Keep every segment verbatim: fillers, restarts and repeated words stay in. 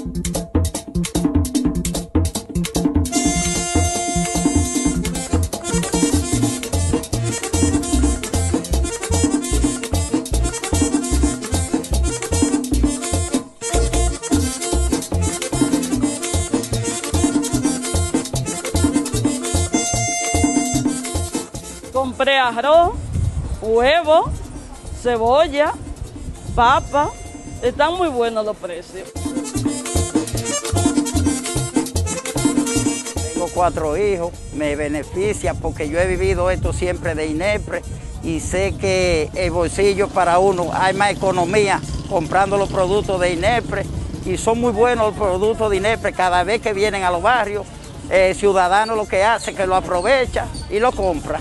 Compré arroz, huevo, cebolla, papa. Están muy buenos los precios. Tengo cuatro hijos, me beneficia porque yo he vivido esto siempre de INEPRE y sé que el bolsillo para uno, hay más economía comprando los productos de INEPRE y son muy buenos los productos de INEPRE. Cada vez que vienen a los barrios, el ciudadano lo que hace es que lo aprovecha y lo compra.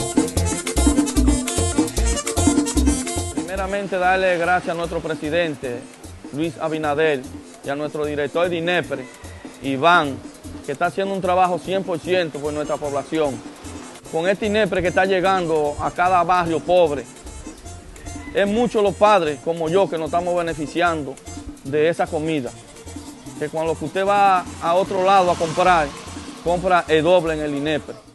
Primeramente darle gracias a nuestro presidente Luis Abinader y a nuestro director de INEPRE, Iván, que está haciendo un trabajo cien por ciento por nuestra población. Con este INEPRE que está llegando a cada barrio pobre, es muchos los padres como yo que nos estamos beneficiando de esa comida. Que cuando usted va a otro lado a comprar, compra el doble en el INEPRE.